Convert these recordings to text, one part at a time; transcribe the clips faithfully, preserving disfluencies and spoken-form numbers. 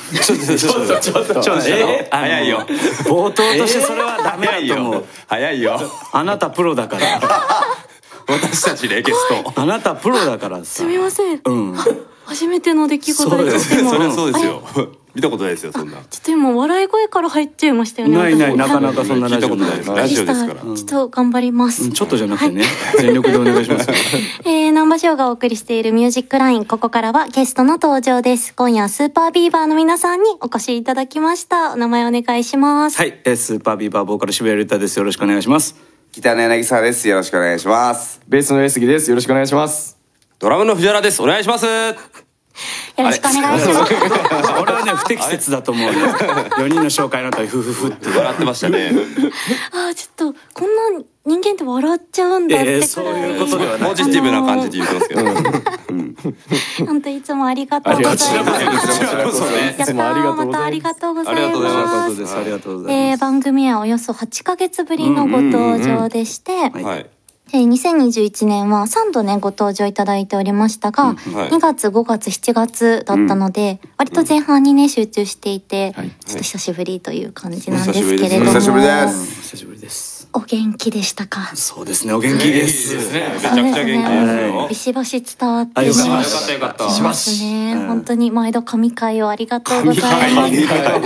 ちょっとちょっとちょっとちょっと早いよ。冒頭としてそれはダメだと思う。早いよ。あなたプロだから。私たちねゲスト。あなたプロだからさ。 すみません。 うん。 初めての出来事です。 それはそうですよ。見たことないですよそんな。 ちょっと今笑い声から入っちゃいましたよね。 ないないなかなかそんなラジオないです。ラジオですから。 ちょっと頑張ります。 ちょっとじゃなくてね。全力でお願いします。 えー、南波翔がお送りしているミュージックライン、ここからはゲストの登場です。今夜スーパービーバーの皆さんにお越しいただきました。お名前お願いします。 はい、スーパービーバーボーカル渋谷龍太です。よろしくお願いします。 ギターの柳沢です。よろしくお願いします。 ベースの上杉です。よろしくお願いします。 ドラムの藤原です。お願いします。 よろしくお願いします。 俺はね不適切だと思う。よにんの紹介の後にフフフって笑ってましたね。 あ、ちょっとこんな人間って笑っちゃうんだってくらい。 そういうことではない。ポジティブな感じで言ってますけど。 本当いつもありがとうございます。やったー、またありがとうございます。ありがとうございます。 ありがとうございます。 え番組はおよそはちかげつぶりのご登場でして。 はい。 にせんにじゅういちねんはさんどねご登場いただいておりましたが、にがつごがつしちがつだったので、割と前半にね集中していて、ちょっと久しぶりという感じなんですけれども、 久しぶりです。 久しぶりです。 お元気でしたか？ そうですね、お元気です。めちゃくちゃ元気ですよ。 ビシバシ伝わってよかったよかったしますね。本当に毎度神回をありがとうございます。ち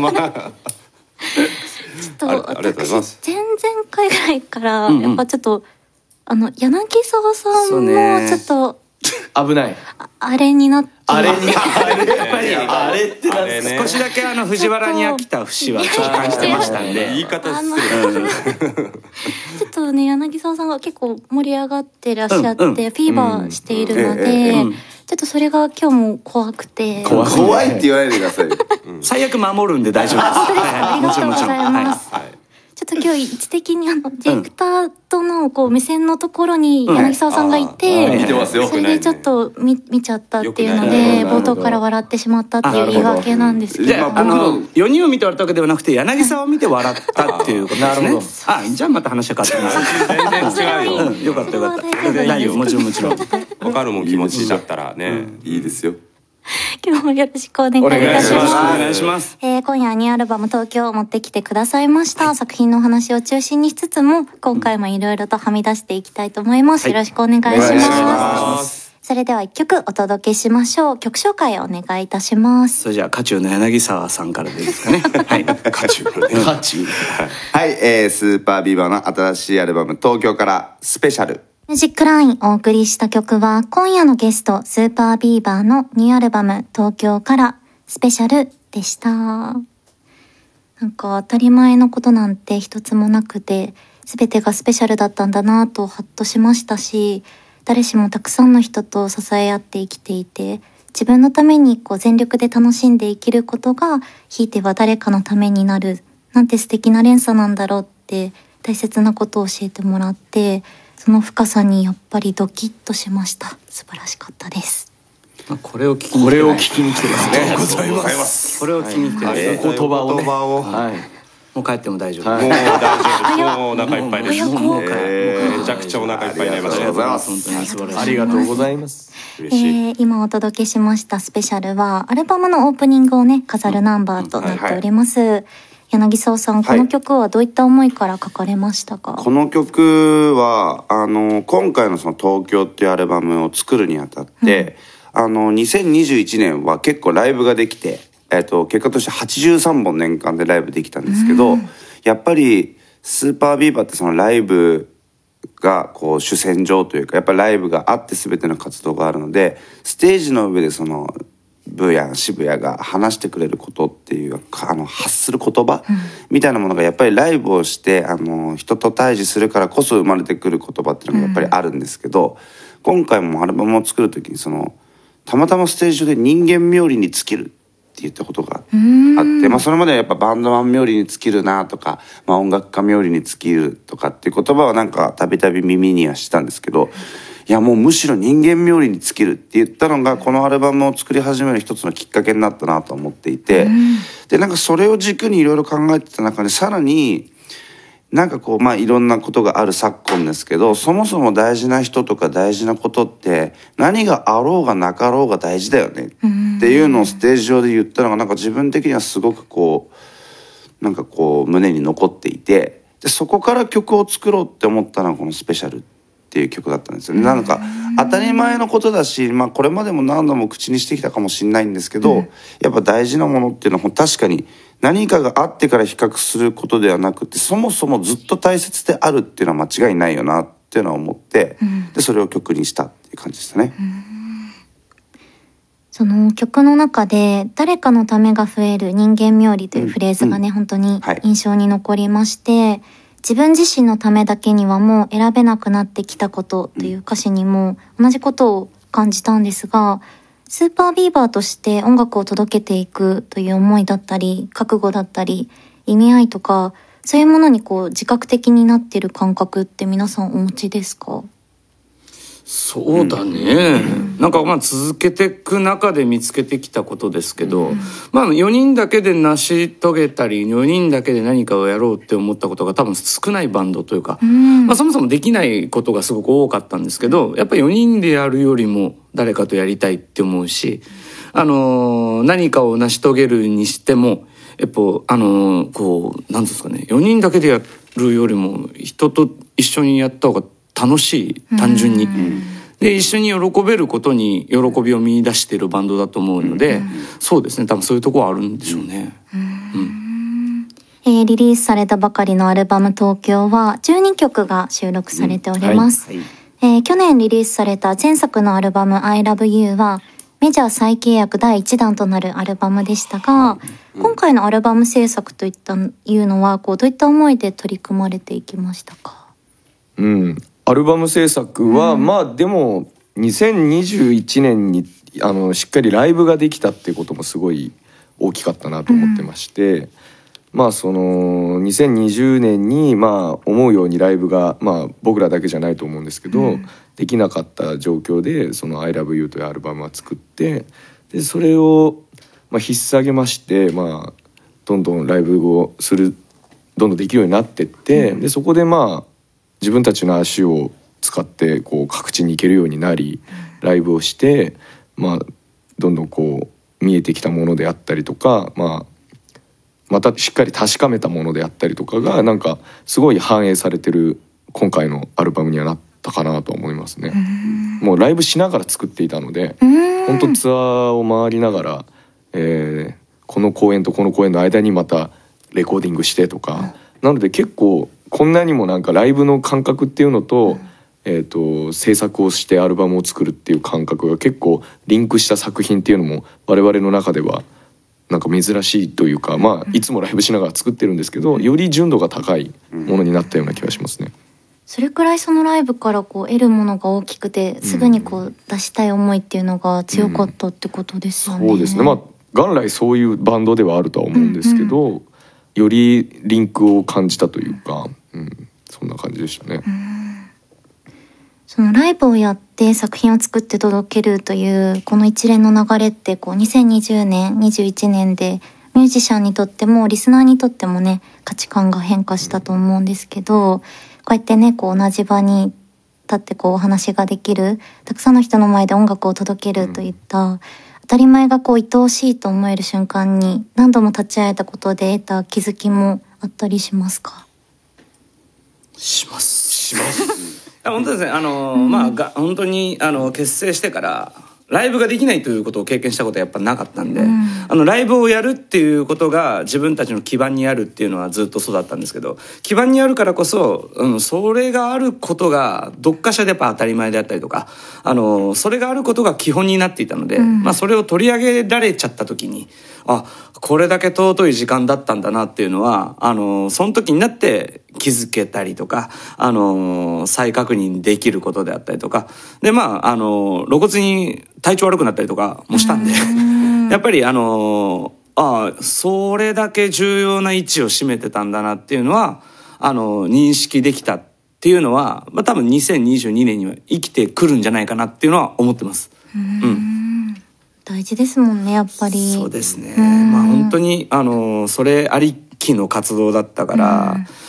ょっと私前々回ぐらいからやっぱちょっとあの柳沢さんもちょっと危ない。 あれになってあれにやっぱりあれってなんですね。少しだけあの藤原に飽きた節はちょっと感じてましたんで。言い方失礼。 ちょっとね柳沢さんが結構盛り上がってらっしゃってフィーバーしているので、ちょっとそれが今日も怖くて。 怖いって言わないでください。 最悪守るんで大丈夫です。 本当ですか？ありがとうございます。ちょっと今日位置的にあのディレクターとのこう目線のところに柳沢さんがいて、それでちょっと見見ちゃったっていうので冒頭から笑ってしまったっていう言い訳なんですけど、 あのよにんを見て笑ったわけではなくて柳沢を見て笑ったっていうことですね。あ、じゃあまた話が変わってます。全然違うよ。よかったよかった。ないよ、もちろんもちろん。わかるもん気持ちだったらね、いいですよ。 今日もよろしくお願いいたします。 お願いします。 えー、今夜はニューアルバム東京を持ってきてくださいました。はい、作品のお話を中心にしつつも、今回もいろいろとはみ出していきたいと思います。はい、よろしくお願いします。お願いします。それでは一曲お届けしましょう。曲紹介をお願いいたします。 それじゃあ渦中の柳沢さんからでいいですかね。はい。渦中のね。渦中。 はい、えー、スーパービーバーの新しいアルバム東京からスペシャル。 ミュージックラインお送りした曲は今夜のゲストスーパービーバーのニューアルバム東京からスペシャルでした。なんか当たり前のことなんて一つもなくて全てがスペシャルだったんだなぁとハッとしましたし、誰しもたくさんの人と支え合って生きていて自分のためにこう全力で楽しんで生きることがひいては誰かのためになるなんて素敵な連鎖なんだろうって大切なことを教えてもらって、その深さにやっぱりドキッとしました。素晴らしかったです。 これを聞きにこれを聞きに来てますね。 ありがとうございます。これを聞きに来てます。 言葉をね。 はい。もう帰っても大丈夫。 もう大丈夫。もうお腹いっぱいです。 もうめちゃくちゃお腹いっぱいになりました。ありがとうございます。本当に素晴らしい。 ありがとうございます。 嬉しい。今お届けしましたスペシャルはアルバムのオープニングをね飾るナンバーとなっております。柳沢さん、この曲はどういった思いから書かれましたか？ この曲はあの今回のその東京っていうアルバムを作るにあたって、うん、あのにせんにじゅういちねんは結構ライブができて、えっと結果としてはちじゅうさんぼん年間でライブできたんですけど、うん、やっぱりスーパービーバーってそのライブがこう主戦場というか、やっぱりライブがあって全ての活動があるので、ステージの上でそのブーや渋谷が話してくれることっていうあの発する言葉、うん、みたいなものがやっぱりライブをしてあの人と対峙するからこそ生まれてくる言葉っていうのがやっぱりあるんですけど、うん、今回もアルバムを作る時にそのたまたまステージ上で人間冥利に尽きるって言ったことがあって、まあ、それまではやっぱバンドマン冥利に尽きるなとか、まあ、音楽家冥利に尽きるとかっていう言葉はなんかたびたび耳にはしたんですけど、いやもうむしろ人間冥利に尽きるって言ったのがこのアルバムを作り始める一つのきっかけになったなと思っていて、でなんかそれを軸にいろいろ考えてた中でさらになんかこうまあいろんなことがある昨今ですけど、そもそも大事な人とか大事なことって何があろうがなかろうが大事だよねっていうのをステージ上で言ったのがなんか自分的にはすごくこうなんかこう胸に残っていて、でそこから曲を作ろうって思ったのがこの「スペシャル」っていう曲だったんですよね。なんか当たり前のことだし、まあ、これまでも何度も口にしてきたかもしれないんですけど、うん、やっぱ大事なものっていうのは確かに何かがあってから比較することではなくて、そもそもずっと大切であるっていうのは間違いないよなっていうのは思って、うん、でそれを曲にしたっていう感じでしたね。うん、 その曲の中で「誰かのためが増える人間冥利」というフレーズがね、うん、本当に印象に残りまして、はい、自分自身のためだけにはもう選べなくなってきたことという歌詞にも同じことを感じたんですが、スーパービーバーとして音楽を届けていくという思いだったり覚悟だったり意味合いとか、そういうものにこう自覚的になっている感覚って皆さんお持ちですか？ そうだね、うん、なんかまあ続けていく中で見つけてきたことですけど、うん、まあよにんだけで成し遂げたりよにんだけで何かをやろうって思ったことが多分少ないバンドというか、うん、まあそもそもできないことがすごく多かったんですけど、やっぱりよにんでやるよりも誰かとやりたいって思うし、あのー、何かを成し遂げるにしてもやっぱあのー、こうなんですかね、よにんだけでやるよりも人と一緒にやった方が楽しい、単純に。で一緒に喜べることに喜びを見出しているバンドだと思うので、そうですね、多分そういうところはあるんでしょうね。うんえー、リリースされたばかりのアルバム「東京」はじゅうにきょくが収録されております。うんはいはい、えー、去年リリースされた前作のアルバム「アイラブユー」はメジャー再契約だいいちだんとなるアルバムでしたが、うん、今回のアルバム制作といったいうのはこうどういった思いで取り組まれていきましたか？ うんアルバム制作は、うん、まあでもにせんにじゅういちねんにあのしっかりライブができたっていうこともすごい大きかったなと思ってまして、うん、まあそのにせんにじゅうねんにまあ思うようにライブが、まあ、僕らだけじゃないと思うんですけど、うん、できなかった状況でその「アイラブユー」というアルバムは作って、でそれをまあ引っ提げまして、まあ、どんどんライブをするどんどんできるようになってって、うん、でそこでまあ自分たちの足を使ってこう各地に行けるようになりライブをして、まあ、どんどんこう見えてきたものであったりとか、まあ、またしっかり確かめたものであったりとかがなんかすごい反映されてる今回のアルバムにはなったかなと思いますね。もうライブしながら作っていたので本当ツアーを回りながら、えー、この公演とこの公演の間にまたレコーディングしてとか、なので結構こんなにもなんかライブの感覚っていうのと、うん、えーと制作をしてアルバムを作るっていう感覚が結構リンクした作品っていうのも我々の中ではなんか珍しいというか、まあいつもライブしながら作ってるんですけど、より純度が高いものになったような気がしますね。 それくらいそのライブからこう得るものが大きくてすぐにこう出したい思いっていうのが強かったってことですよね。 うん、そうですね。まあ元来そういうバンドではあるとは思うんですけど、うんうん、よりリンクを感じたというか、うん、そんな感じでしたね。うん、 そのライブをやって作品を作って届けるというこの一連の流れってこうにせんにじゅうねんにじゅういちねんでミュージシャンにとってもリスナーにとってもね価値観が変化したと思うんですけど、こうやってねこう同じ場に立ってこうお話ができる、たくさんの人の前で音楽を届けるといった当たり前がこう愛おしいと思える瞬間に何度も立ち会えたことで得た気づきもあったりしますか？ しますします本当ですね。あの、うん、まあが本当にあの結成してからライブができないということを経験したことはやっぱなかったんで、うん、あのライブをやるっていうことが自分たちの基盤にあるっていうのはずっとそうだったんですけど、基盤にあるからこそ、うん、それがあることがどっかしらでやっぱ当たり前であったりとか、あのそれがあることが基本になっていたので、うん、まあ、それを取り上げられちゃった時にあこれだけ尊い時間だったんだなっていうのはあのその時になって気づけたりとか、あの再確認できることであったりとかで、まああの露骨に体調悪くなったりとかもしたんでやっぱりあのあそれだけ重要な位置を占めてたんだなっていうのはあの認識できたっていうのは、まあ、多分にせんにじゅうにねんには生きてくるんじゃないかなっていうのは思ってます。うん、うん、 大事ですもんねやっぱり。 そうですね。まあ本当にあのそれありきの活動だったから。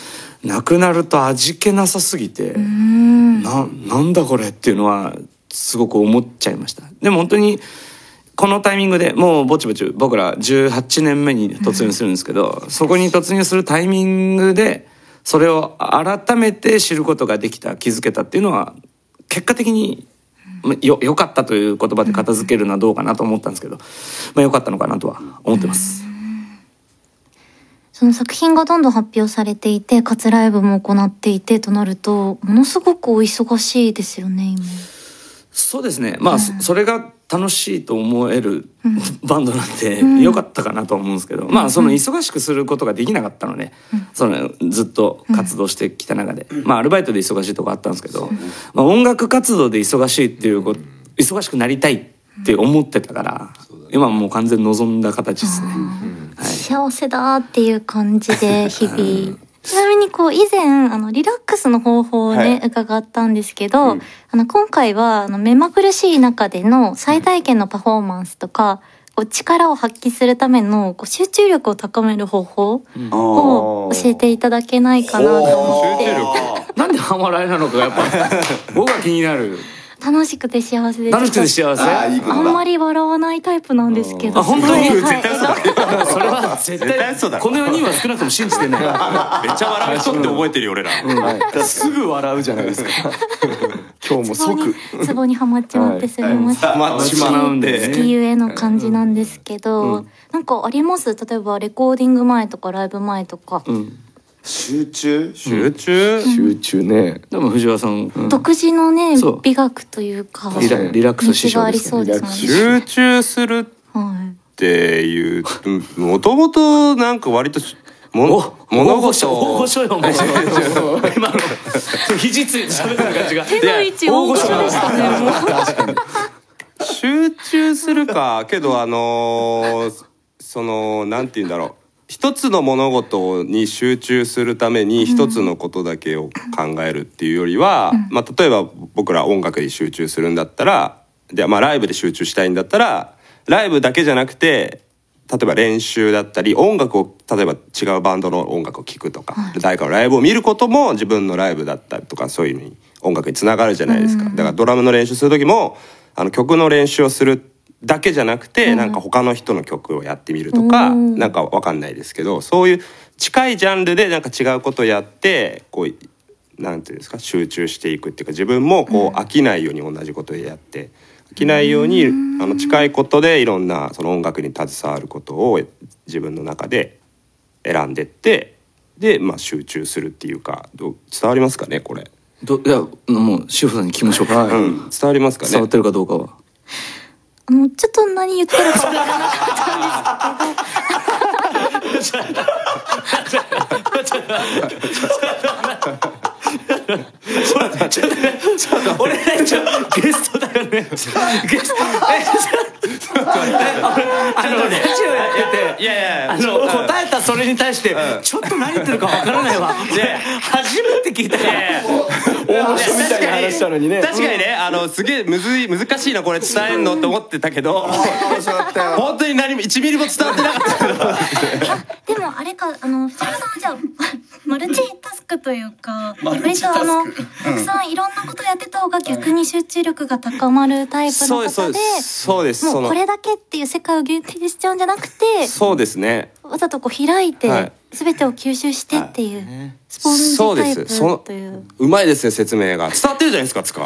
なくなると味気なさすぎて、ななんだこれっていうのはすごく思っちゃいました。でも本当にこのタイミングでもうぼちぼち僕らじゅうはちねんめに突入するんですけど、うん、そこに突入するタイミングでそれを改めて知ることができた、気づけたっていうのは結果的によ良かったという言葉で片付けるのはどうかなと思ったんですけど、まあ、良かったのかなとは思ってます。 その作品がどんどん発表されていて、かつライブも行っていてとなるとものすごくお忙しいですよね今。 そうですね、まあ、うん、それが楽しいと思える、うん、バンドなんで良かったかなと思うんですけど、うん、まあその忙しくすることができなかったので、うん、そのずっと活動してきた中で、うん、まあアルバイトで忙しいとこあったんですけど、うん、まあ、音楽活動で忙しいっていうこと、忙しくなりたいって思ってたから、うん、今はもう完全に望んだ形ですね、 はい、幸せだっていう感じで日々ちなみにこう以前あのリラックスの方法をね、はい、伺ったんですけど、うん、あの今回はあの目まぐるしい中での最大限のパフォーマンスとか、こう力を発揮するためのこう集中力を高める方法を教えていただけないかなと思って。 集中力なんでハマられなのかやっぱ僕が気になる。 楽しくて幸せです。 楽しくて幸せ。あ, いいあんまり笑わないタイプなんですけど。 あ、本当に、 はい、 絶対そうだ。それは絶対そうだ。このよにんは少なくとも信じてない。めっちゃ笑う人って覚えてるよ俺ら。 うん、はい、すぐ笑うじゃないですか。今日も即ツボにはまっちまってすみません。 はまっちまうんで。 好きゆえの感じなんですけど、うん、なんかあります？例えばレコーディング前とかライブ前とか。うん、 集中集中、 うん、集中ね。 でも藤原さん、 うん、独自のね美学というかリ ラ, リラックス師匠です、 ね、 集中するっていう、もともとなんか割とも物事を大御所よもう今の肘ついて喋ってる感じが手の位置大御所でしたねもう確かに集中するかけどあのー、そのなんて言うんだろう、一つの物事に集中するために一つのことだけを考えるっていうよりは、うん、まあ、例えば僕ら音楽に集中するんだったら、で、まあ、ライブで集中したいんだったらライブだけじゃなくて例えば練習だったり音楽を例えば違うバンドの音楽を聴くとか、はい、誰かのライブを見ることも自分のライブだったりとかそういうに音楽につながるじゃないですか。だからドラムの練習する時もあの曲の練習をするだけじゃなくて、うん、なんか他の人の曲をやってみるとか、うん、なんかわかんないですけど、そういう近いジャンルでなんか違うことをやってこうなんていうんですか、集中していくっていうか、自分もこう飽きないように同じことでやって、飽きないように、うん、あの近いことでいろんなその音楽に携わることを自分の中で選んでって、で、まあ、集中するっていうか、どう伝わりますかねこれ。どいやもう志保さんに聞きましょうか、うん、伝わりますかね。伝わってるかどうかは。 あのちょっと何言ってるか分からなかったんですけど俺ね、ちょゲストだよね。ゲストあのラジオやってて、いやいやあの答えたそれに対してちょっと何言ってるかわからないわ。初めて聞いたから。 大御所みたいな話したのにね。 確かにね、あのすげえむずい難しいなこれ伝えんのって思ってたけど、本当に何もいちミリも伝わってなかったけど。でもあれか、あの藤原さんはじゃあマルチタスクというか、割とあのたくさんいろんなことやってた方が逆に集中力が高まるタイプの方で、 そうです。 もうこれだけっていう世界を限定しちゃうんじゃなくて、 そうですね。 わざとこう開いて全てを吸収してっていうスポンジタイプという。 うまいですね説明が。伝わってるじゃないですかつか。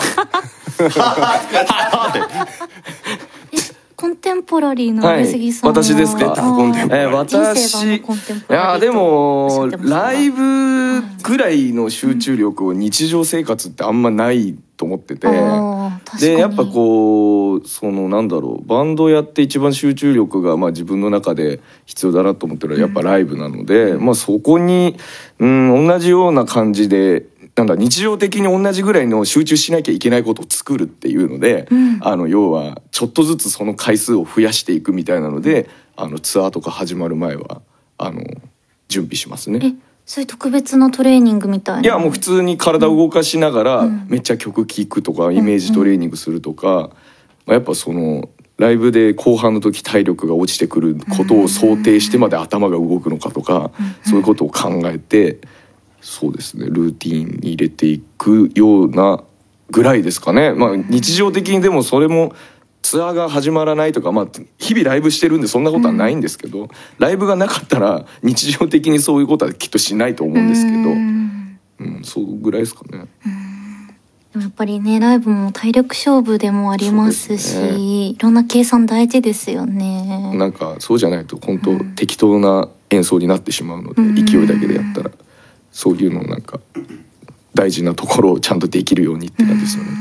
コンテンポラリーの上杉さんは、 はい、私ですか。 コンテンポラリー。 私、いやでもライブぐらいの集中力を日常生活ってあんまないと思ってて、でやっぱこうそのなんだろう、バンドやって一番集中力がまあ自分の中で必要だなと思ってるのはやっぱライブなので、うん、まあそこに、うん、同じような感じで。なんだ日常的に同じぐらいの集中しなきゃいけないことを作るっていうので、うん、あの要はちょっとずつその回数を増やしていくみたいなので、あのツアーとか始まる前はあの準備しますね。 え、そういう特別なトレーニングみたいな。 いやもう普通に体を動かしながら、うん、めっちゃ曲聴くとかイメージトレーニングするとか、うんうん、まあ、やっぱそのライブで後半の時体力が落ちてくることを想定してまで頭が動くのかとか、うんうん、そういうことを考えてそうですね、ルーティーンに入れていくようなぐらいですかね。まあ日常的にでもそれもツアーが始まらないとか、まあ日々ライブしてるんでそんなことはないんですけど、うん、ライブがなかったら日常的にそういうことはきっとしないと思うんですけど、うん、うん、そうぐらいですかね。 でもやっぱりね、ライブも体力勝負でもありますし、ね、いろんな計算大事ですよね。 なんかそうじゃないと本当、うん、適当な演奏になってしまうので、うん、勢いだけでやったらそういうのなんか大事なところをちゃんとできるようにって感じですよね。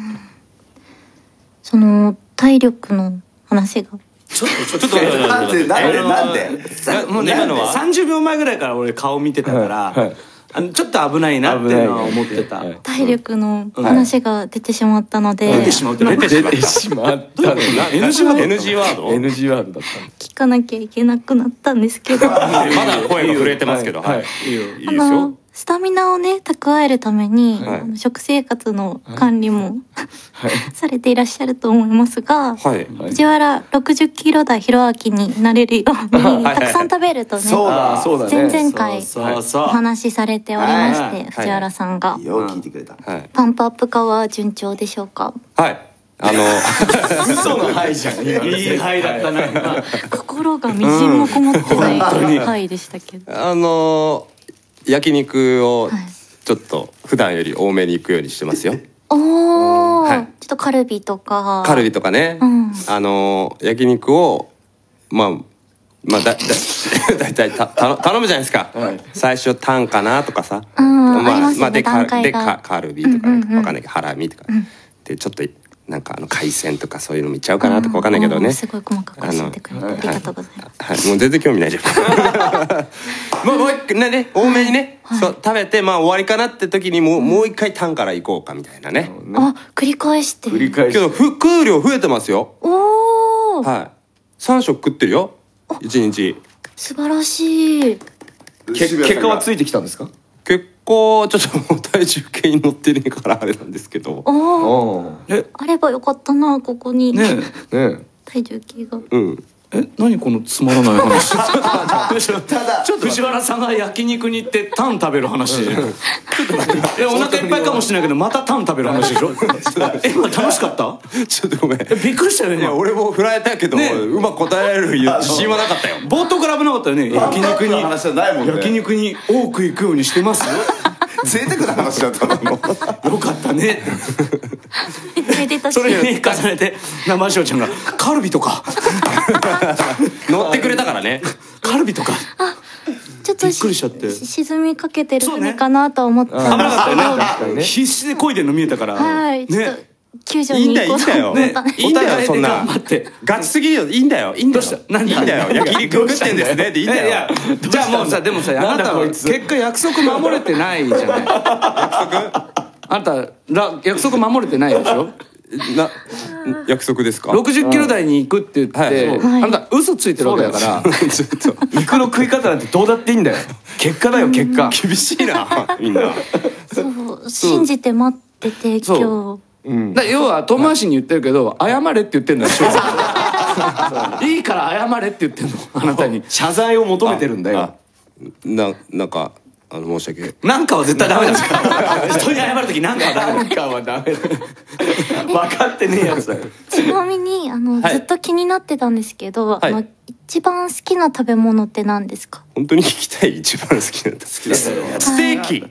その体力の話がちょっとちょっとなんでなんでなんでもうね、さんじゅうびょうまえぐらいから俺顔見てたから、はいはい、あのちょっと危ないなっていうのは思ってた。 体力の話が出てしまったので、 出てしまった出てしまった エヌジー ワード エヌジー ワードエヌジー ワードだった聞かなきゃいけなくなったんですけどまだ声が震えてますけど、はいいいよいいですよ。 スタミナをね蓄えるために、はい、あの食生活の管理も、はい、されていらっしゃると思いますが、はい、藤原ろくじゅっキロ台ひろあきになれるようにたくさん食べるとね、 そうだそうだね、 前々回お話しされておりまして、藤原さんが、 よう聞いてくれた、はい、 パンプアップ化は順調でしょうか？ はい、あの嘘のはいじゃん。いいはいだったな。 心がみじんもこもってないはいでしたけど、 あの焼肉をちょっと普段より多めに行くようにしてますよ。 おお、はい、ちょっとカルビとかカルビとかね、うん、あの焼肉をまあまあだだだいたいたた頼むじゃないですか、はい、最初タンかなとかさ、 うん、 まあ、 ありますね、 まあで段階がでかカルビとか、ね、 うんうんうん、 わかんないけどハラミとか、うん、でちょっとなんかあの海鮮とかそういうの見ちゃうかなとかわかんないけどね。 すごい細かく教えてくれてありがとうございます。 はい、もう全然興味ないじゃん。もうもう一回ね多めにね、はい、そう食べてまあ終わりかなって時にもう、うん、もう一回タンから行こうかみたいなね。 あ、繰り返して。 繰り返して。 けど食う量増えてますよ。 おお。 はい。三食食ってるよ。一日。 素晴らしい。 結結果はついてきたんですか？ 結構ちょっと体重計に乗ってねえからあれなんですけど。 おー、あればよかったな、ここに。 ねえ、ねえ。体重計が。 うん。え、何このつまらない話。ただちょっと藤原さんが焼肉に行ってタン食べる話。ちょっと待って。いやお腹いっぱいかもしれないけどまたタン食べる話でしょ。え、今楽しかった？ちょっとごめん。びっくりしたよね。俺も振られたけどうまく答えられる自信はなかったよ。冒頭から危なかったよね。焼肉に焼肉に多く行くようにしてますよ。贅沢な話だったの。よかったね。それに重ねて生塩ちゃんがカルビとか乗ってくれたからね。カルビとかちょっとびっくりしちゃって沈みかけてる船かなと思ったんですけど、危なかったよね。必死で漕いでるの見えたから、はいちょっと救助に行こうと思った。 いいんだよそんなガチすぎるよ。いいんだよいいんだよいいんだよ焼肉食ってんですねっていいんだよ。じゃあもうさでもさあなたは結果約束守れてないじゃない。約束あんた約束守れてないでしょ。な約束ですか？ろくじゅっキロ台に行くって言って、あんた嘘ついてるわけだから。 肉の食い方なんてどうだっていいんだよ。結果だよ結果。 厳しいなみんな。 そう信じて待ってて今日。 だ要は遠回しに言ってるけど謝れって言ってんだよ。いいから謝れって言ってんのあなたに。 謝罪を求めてるんだよ。 ななんかあの申し訳なんかは絶対ダメですから。人に謝る時なんかはダメ。なんかはダメ。分かってねえやつだよ。 ちなみにあの、はい、ずっと気になってたんですけど、はい、あの一番好きな食べ物って何ですか？ 本当に聞きたい。一番好きな好きなステーキ。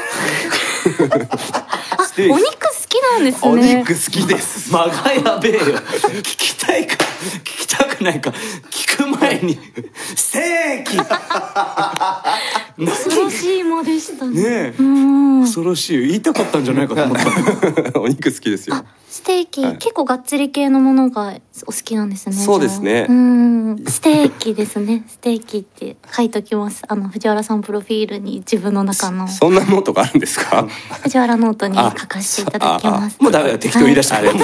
お肉好きなんですね。 お肉好きです。間がやべえよ。聞きたいか聞きたくないか聞く前にステーキ。 恐ろしい間でしたね。 ねえ、恐ろしい。言いたかったんじゃないかと思った。お肉好きですよ。 ステーキ、はい、結構がっつり系のものがお好きなんですね。 そうですね。 うん、ステーキですね。ステーキって書いときます。あの藤原さんプロフィールに自分の中の。 そんなノートがあるんですか？ 藤原ノートに書かせていただきます。 もうダメだよ。適当言い出したら、はい、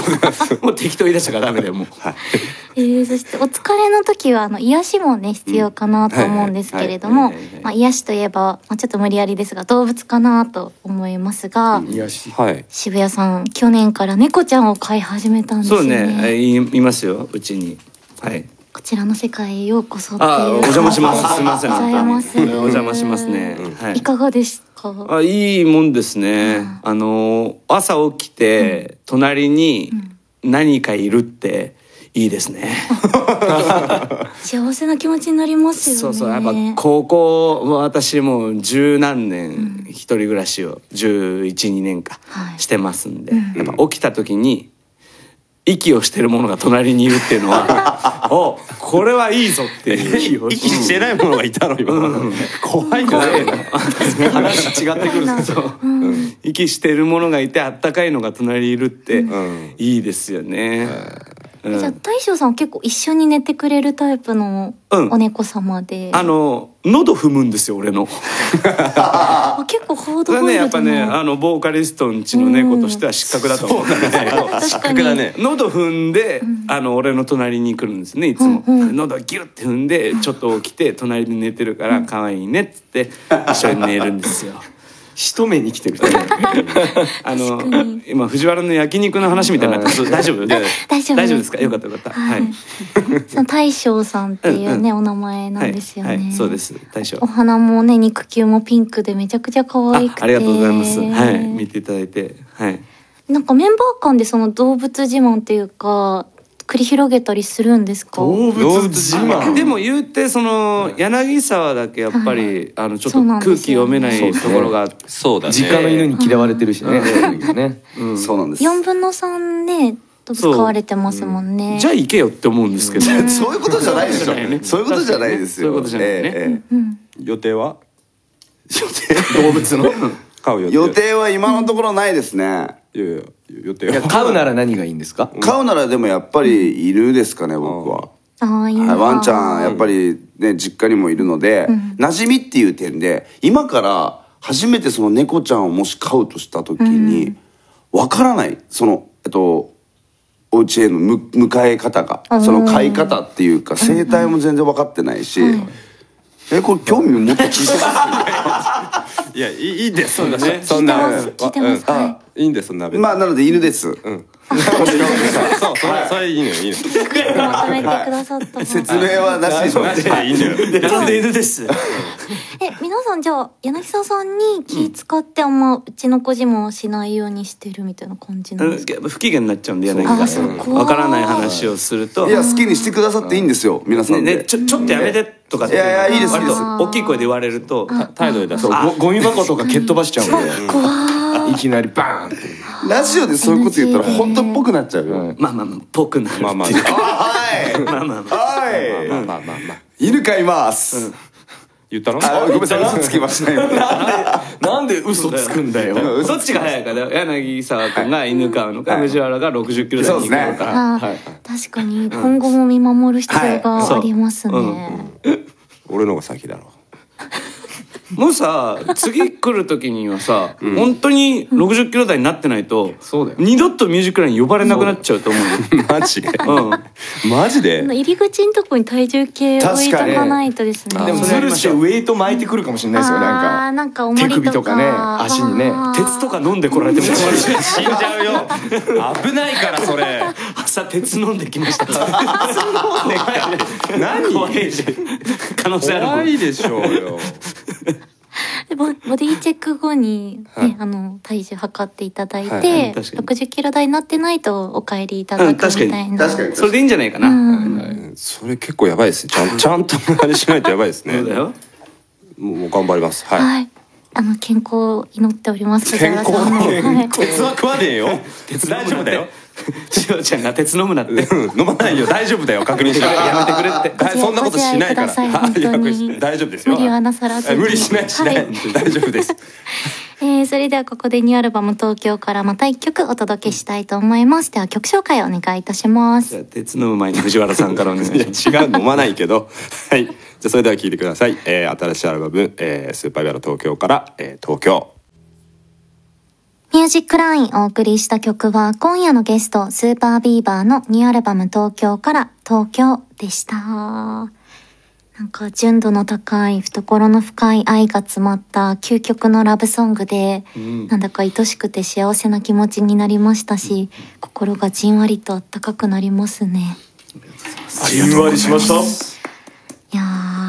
もう適当言い出したからダメだよもう。はい、 えー、そしてお疲れの時はあの癒しもね必要かなと思うんですけれども、まあ癒しといえば、まあ、ちょっと無理やりですが動物かなと思いますが、 癒し、はい、 渋谷さん去年から猫ちゃんを飼い始めたんですね。 そうね、いいますようちに。はい。 こちらの世界へようこそっていう。 あ、お邪魔します。すみません。 ございます。 お邪魔しますね。 いかがでしか？ あ、いいもんですね。あの朝起きて隣に何かいるっていいですね。 幸せな気持ちになりますよね。 そうそう、やっぱ高校私もう十何年一人暮らしをじゅういち、にねんかしてますんで、やっぱ起きた時に息をしてるものが隣にいるっていうのはお、これはいいぞっていう。 息してないものがいたの今。怖い怖い。 話違ってくるんですよ。 息してるものがいてあったかいのが隣にいるっていいですよね。 じゃあ大将さんは結構一緒に寝てくれるタイプのお猫様で、 あの喉踏むんですよ俺の。 あ、結構ハードボイルドな。 それね、やっぱね、あのボーカリストんちの猫としては失格だと思うんですけど、 失格だね。 喉踏んで、あの俺の隣に来るんですね、いつも。喉ギュッて踏んでちょっと起きて隣で寝てるから可愛いねっつって一緒に寝るんですよ。 一目に来てる。 あの今藤原の焼肉の話みたいになって大丈夫？ 大丈夫大丈夫ですか？よかったよかった。はい。 その大将さんっていうねお名前なんですよね。 そうです。大将。 お花もね肉球もピンクでめちゃくちゃ可愛くて。 ありがとうございます。はい、見ていただいて、はい。 なんかメンバー間でその動物自慢っていうか繰り広げたりするんですか？ 動物自慢。でも言うてその柳沢だけやっぱりあのちょっと空気読めないところが、 そうだね。 実家の犬に嫌われてるしね。 そうなんです。 四分の三ね動物飼われてますもんね。 じゃあ行けよって思うんですけど。 そういうことじゃないでしょ。そういうことじゃないですよ。 そういうことじゃないね。 予定は？ 動物の飼う予定。 予定は今のところないですね。 いやいや予定は。 飼うなら何がいいんですか？ 飼うならでもやっぱり犬ですかね、僕は。 あ、いいな。 ワンちゃんやっぱりね実家にもいるので、馴染みっていう点で今から初めてその猫ちゃんをもし飼うとした時にわからないそのえっとお家へのむ迎え方が、その飼い方っていうか生態も全然分かってないし、え、これ興味もっと聞いてます？ いや、いいですそんなそんな聞いてます。はい。 いいんですそんな。 まあなので犬です。 うん。そうそれそれいいのよいいの。 まとめてくださった。 説明はなしでしょうね。 いいんだよ。 なんで犬です。 え、皆さんじゃあ柳沢さんに気使ってあんまうちの子自慢をしないようにしてるみたいな感じなんですか？ 不機嫌になっちゃうんで柳沢さん。わからない話をすると。 いや好きにしてくださっていいんですよ皆さんで。 ね、ちょちょっとやめてとかって。 いやいやいいですいいです。 大きい声で言われると態度で出す。 ゴミ箱とか蹴っ飛ばしちゃうんで。 怖い。 いきなりバーンって。 ラジオでそういうこと言ったら本当っぽくなっちゃうよ。 まあまあまあぽくなる。 まあまあ。 はい。 まあまあまあ。 はい。 まあまあまあまあ。 犬飼います。 言ったの？ あ、ごめんなさい、嘘つきましたよ。 なんで嘘つくんだよ。 どっちが早いかだよ。柳沢君が犬飼うのか、藤原がろくじゅっキロ台に行くのか。 確かに今後も見守る必要がありますね。 俺のが先だろ。 もうさ、次来る時にはさ、本当にろくじゅっキロ台になってないと、二度とミュージックライン呼ばれなくなっちゃうと思うよ。 マジで？マジで？ 入り口のとこに体重計置いとかないとですね。 でもずるしてウエイト巻いてくるかもしれないですよ。なんかなんか重りとか手首とかね、足にね、 鉄とか飲んでこられても死んじゃうよ。危ないからそれ。 朝鉄飲んできました。 何？ 怖いし可能性ある。 怖いでしょうよ。 ボディチェック後に、ね、あの体重測っていただいて、ろくじゅっキロ台になってないとお帰りいただくみたいな。 確かにそれでいいんじゃないかな。 それ結構やばいですね。ちゃんちゃんとあれしないとやばいですね。 そうだよ。 もう頑張ります。はい。 はい。あの健康を祈っております。 健康はい鉄は食わねえよ。鉄大丈夫だよ。 しおちゃんが鉄飲むなって。 飲まないよ。大丈夫だよ。確認してやめてくれって。そんなことしないから。大丈夫ですよ。 無理はなさらずに。 無理しないしない。大丈夫です。 えー、それではここでニューアルバム東京からまた一曲お届けしたいと思います。では曲紹介をお願いいたします。 じゃあ鉄飲む前に藤原さんからお願いします。 違う飲まないけど。はい。じゃあそれでは聴いてください。えー、新しいアルバム、えー、スーパービアの東京から、えー、東京。 ミュージックラインお送りした曲は今夜のゲストスーパービーバーのニューアルバム東京から東京でした。なんか純度の高い懐の深い愛が詰まった究極のラブソングで、うん、なんだか愛しくて幸せな気持ちになりましたし、心がじんわりとあったかくなりますね。 じんわりしました。 いやー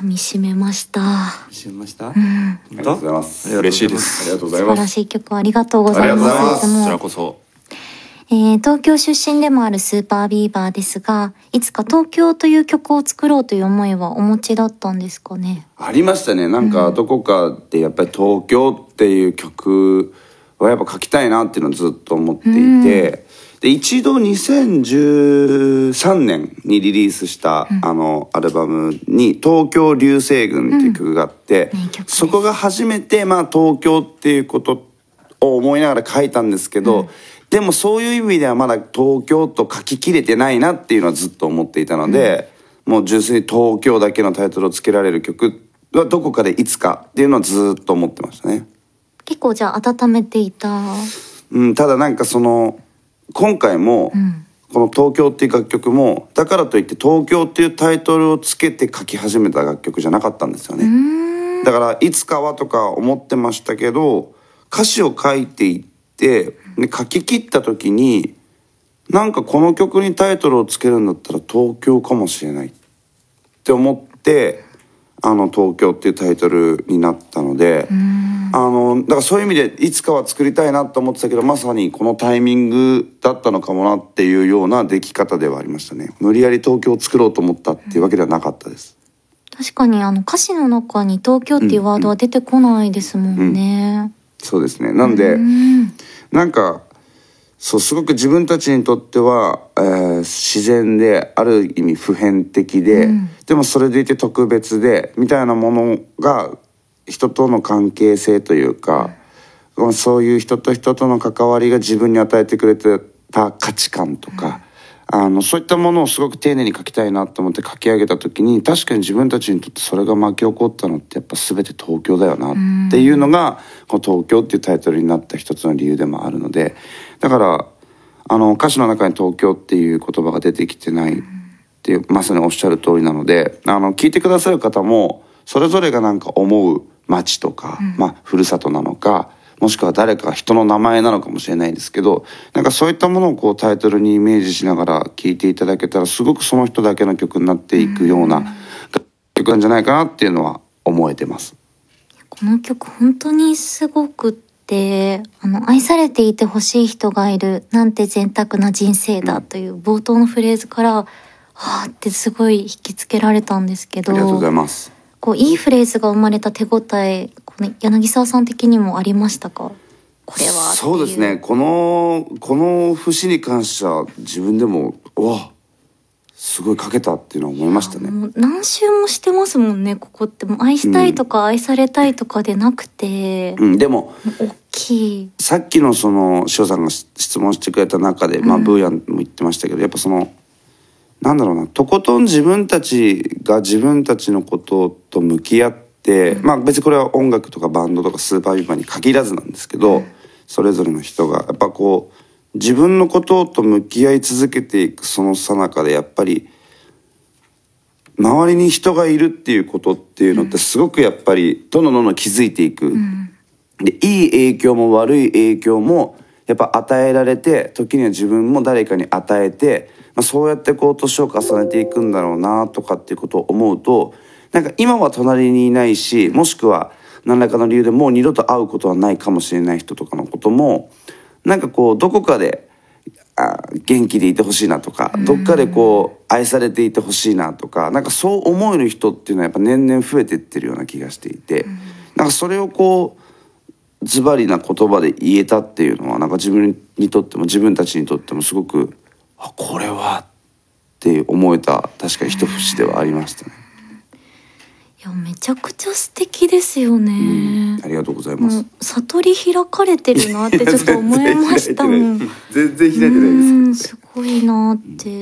噛み締めました。 知りました。 ありがとうございます。 嬉しいです。 ありがとうござい素晴らます。 しい曲ありがとうございます。 ありがとうございますこちらもこそ。 えー東京出身でもあるスーパービーバーですが、いつか東京という曲を作ろうという思いはお持ちだったんですかね。 ありましたね。なんかどこかでやっぱり東京っていう曲はやっぱ書きたいなっていうのをずっと思っていて、うん、で一度にせんじゅうさんねんにリリースした、うん、あのアルバムに「東京流星群」っていう曲があって、うん、そこが初めて、まあ、東京っていうことを思いながら書いたんですけど、うん、でもそういう意味ではまだ東京と書ききれてないなっていうのはずっと思っていたので、うん、もう純粋に東京だけのタイトルをつけられる曲はどこかでいつかっていうのはずっと思ってましたね。 結構じゃあ温めていた。 うん、ただなんかその今回も、うん、この「東京」っていう楽曲もだからといって「東京」っていうタイトルをつけて書き始めた楽曲じゃなかったんですよね。だからいつかはとか思ってましたけど、歌詞を書いていってで書き切った時になんかこの曲にタイトルをつけるんだったら東京かもしれないって思ってあの東京っていうタイトルになったので、あのだからそういう意味でいつかは作りたいなと思ってたけど、まさにこのタイミングだったのかもなっていうような出来方ではありましたね。無理やり東京を作ろうと思ったっていうわけではなかったです。 確かにあの歌詞の中に東京っていうワードは出てこないですもんね。うんうん、 そうですね。なんで、んなんかそうすごく自分たちにとっては、えー、自然である意味普遍的で、うん、でもそれでいて特別でみたいなものが人との関係性というか、うん、そういう人と人との関わりが自分に与えてくれてた価値観とか、うん、あのそういったものをすごく丁寧に書きたいなと思って書き上げた時に、確かに自分たちにとってそれが巻き起こったのってやっぱ全て東京だよなっていうのが、この東京っていうタイトルになった一つの理由でもあるので、だからあの歌詞の中に東京っていう言葉が出てきてないっていう、まさにおっしゃる通りなので、あの聞いてくださる方もそれぞれがなんか思う街とか、うん、まあふるさとなのか、もしくは誰か人の名前なのかもしれないですけど、なんかそういったものをこうタイトルにイメージしながら聴いていただけたら、すごくその人だけの曲になっていくような曲なんじゃないかなっていうのは思えてます。 この曲本当にすごくってあの愛されていてほしい人がいるなんて贅沢な人生だという冒頭のフレーズからはあってすごい引きつけられたんですけど、 ありがとうございます。 こういいフレーズが生まれた手応え、この柳沢さん的にもありましたか？これはそうですね、このこの節に関しては自分でもわすごい書けたっていうのは思いましたね。 もう何周もしてますもんね。ここってもう愛したいとか愛されたいとかでなくて、 うん、でも大きい。 さっきのその塩さんが質問してくれた中で、まあ、ブーヤンも言ってましたけど、やっぱそのなんだろうな、とことん自分たちが自分たちのことと向き合って、うん、まあ別にこれは音楽とかバンドとかスーパービーバーに限らずなんですけど、うん、それぞれの人がやっぱこう自分のことと向き合い続けていくその最中で、やっぱり周りに人がいるっていうことっていうのってすごくやっぱりどんどんどんどん気づいていく、うん、でいい影響も悪い影響もやっぱ与えられて、時には自分も誰かに与えて、まあ、そうやってこう年を重ねていくんだろうなとかっていうことを思うと、なんか今は隣にいないし、もしくは何らかの理由でもう二度と会うことはないかもしれない人とかのことも、なんかこうどこかであ元気でいてほしいなとか、どっかでこう愛されていてほしいなとか、なんかそう思える人っていうのはやっぱ年々増えていってるような気がしていて、なんかそれをこうズバリな言葉で言えたっていうのは、なんか自分にとっても自分たちにとってもすごくあこれはって思えた確かに一節ではありましたね。 いやめちゃくちゃ素敵ですよね、 うん、ありがとうございます。 悟り開かれてるなってちょっと思いましたもん。 全然開いてないです。 すごいなって。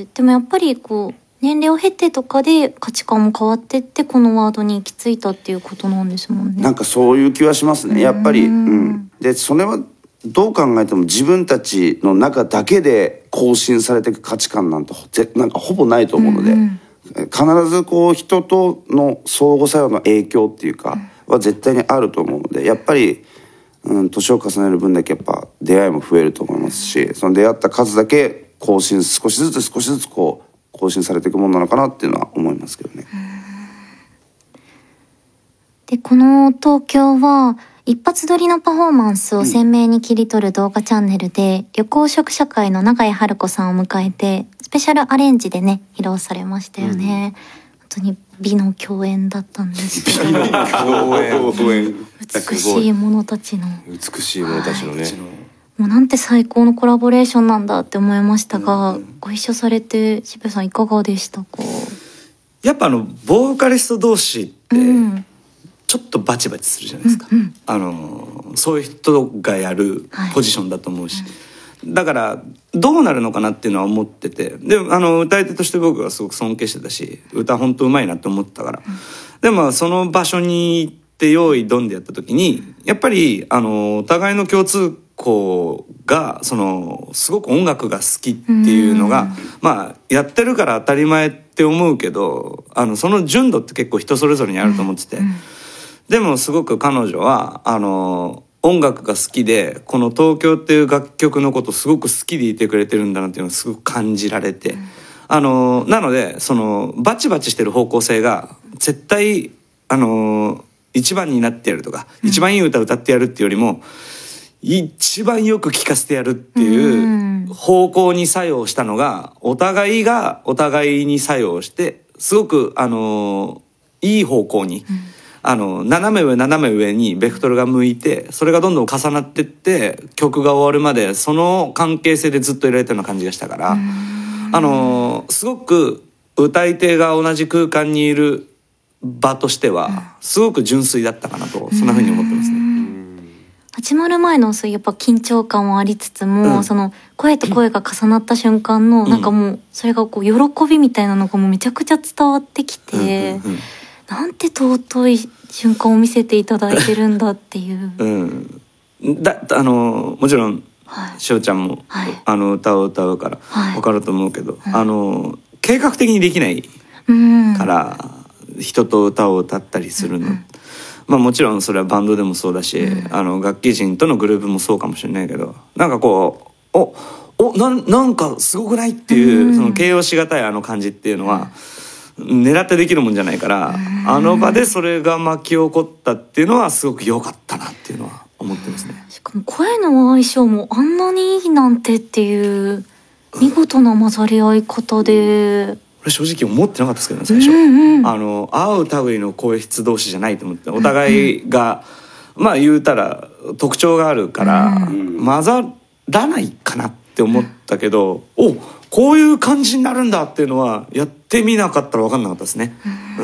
でもやっぱりこう年齢を経てとかで価値観も変わってってこのワードに行き着いたっていうことなんですもんね。 なんかそういう気はしますねやっぱり。うん、でそれはどう考えても自分たちの中だけで更新されていく価値観なんてなんかほぼないと思うので、うんうん、必ずこう人との相互作用の影響っていうかは絶対にあると思うので、やっぱり、うん、年を重ねる分だけやっぱ出会いも増えると思いますし、その出会った数だけ更新少しずつ少しずつこう更新されていくものなのかなっていうのは思いますけどね。 でこの東京は一発撮りのパフォーマンスを鮮明に切り取る動画チャンネルで、緑黄色社会の永井春子さんを迎えてスペシャルアレンジでね披露されましたよね、うん、本当に美の共演だったんですけど共演美しい者たちの美しい者たちのね、はい、 もうなんて最高のコラボレーションなんだって思いましたが、うん、ご一緒されて渋谷さんいかがでしたか？ やっぱあのボーカリスト同士って、うんちょっとバチバチするじゃないですか、うんうん、あのそういう人がやるポジションだと思うし、はいうん、だからどうなるのかなっていうのは思ってて、であの歌い手として僕はすごく尊敬してたし歌本当うまいなって思ったから、うん、でもその場所に行って用意ドンでやった時にやっぱりあのお互いの共通項がそのすごく音楽が好きっていうのが、うん、まあやってるから当たり前って思うけどあのその純度って結構人それぞれにあると思ってて、うんうんでもすごく彼女はあの音楽が好きでこの東京っていう楽曲のことすごく好きでいてくれてるんだなっていうのをすごく感じられて、うん、あのなのでそのバチバチしてる方向性が絶対あの一番になってやるとか、うん、一番いい歌歌ってやるっていうよりも一番よく聴かせてやるっていう方向に作用したのがお互いがお互いに作用してすごくあのいい方向に、うんあの斜め上斜め上にベクトルが向いてそれがどんどん重なってって曲が終わるまでその関係性でずっといられたような感じがしたからあのすごく歌い手が同じ空間にいる場としてはすごく純粋だったかなとそんな風に思ってますね。 始まる前のそういうやっぱ緊張感はありつつも、うん、その声と声が重なった瞬間の、うん、なんかもうそれがこう喜びみたいなのがもうめちゃくちゃ伝わってきて、うんうんうんなんて尊い瞬間を見せていただいてるんだっていう、うん、 だあのもちろん、はい、しおちゃんも、はい、あの歌を歌うから分かると思うけど、はい、あの計画的にできないから、うん、人と歌を歌ったりするの、うん、まあもちろんそれはバンドでもそうだし、うん、あの楽器人とのグループもそうかもしれないけどなんかこうおおななんかすごくないっていう、うん、その形容しがたいあの感じっていうのは、うん狙ってできるもんじゃないからあの場でそれが巻き起こったっていうのはすごく良かったなっていうのは思ってますね。 しかも声の相性もあんなにいいなんてっていう見事な混ざり合い方で、 俺正直思ってなかったですけどね最初、うんうん、あの合う類の声質同士じゃないと思ってお互いが、うんうん、まあ言うたら特徴があるから、うん、混ざらないかなって思ったけど、うん、おこういう感じになるんだっていうのはやってみなかったら分かんなかったですね。うん。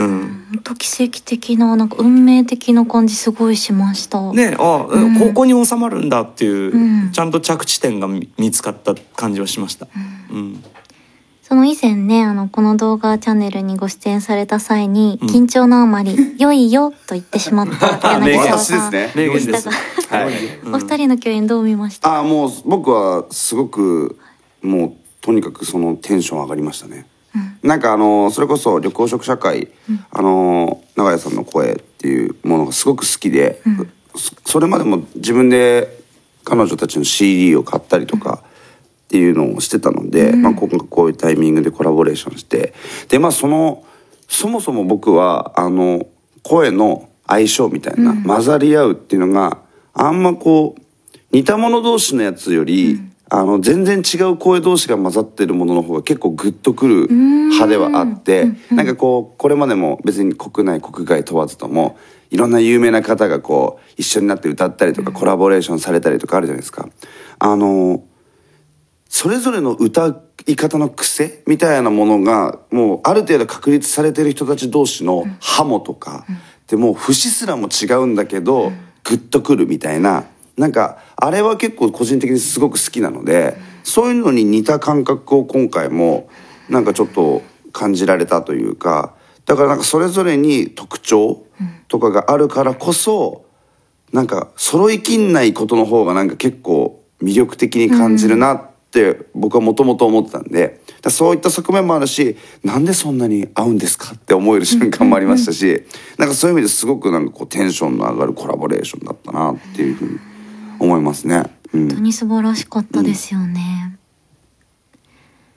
本当奇跡的ななんか運命的な感じすごいしました。 ねあ、うん、ここに収まるんだっていう、うん、ちゃんと着地点が見つかった感じはしました。うん。うん、 その以前ねあのこの動画チャンネルにご出演された際に、うん、緊張のあまり「良いよ」と言ってしまった柳沢さんでしたが、はい、お二人の共演どう見ました？ あもう僕はすごくもうとにかくそのテンション上がりましたね、うん、なんかあのそれこそ緑黄色社会、うん、あの永井さんの声っていうものがすごく好きで、うん、それまでも自分で彼女たちの シーディー を買ったりとかっていうのをしてたので、うんまあ、今回こういうタイミングでコラボレーションしてでまあそのそもそも僕はあの声の相性みたいな、うん、混ざり合うっていうのがあんまこう似た者同士のやつより、うんあの全然違う声同士が混ざってるものの方が結構グッとくる派ではあってなんかこうこれまでも別に国内国外問わずともいろんな有名な方がこう一緒になって歌ったりとかコラボレーションされたりとかあるじゃないですか。あのそれぞれの歌い方の癖みたいなものがもうある程度確立されてる人たち同士のハモとかでもう節すらも違うんだけどグッとくるみたいななんかあれは結構個人的にすごく好きなのでそういうのに似た感覚を今回もなんかちょっと感じられたというかだからなんかそれぞれに特徴とかがあるからこそなんか揃いきんないことの方がなんか結構魅力的に感じるなって僕はもともと思ってたんでそういった側面もあるしなんでそんなに合うんですかって思える瞬間もありましたしなんかそういう意味ですごくなんかこうテンションの上がるコラボレーションだったなっていうふうに思いますね、うん、 本当に素晴らしかったですよね、うん、ちょっ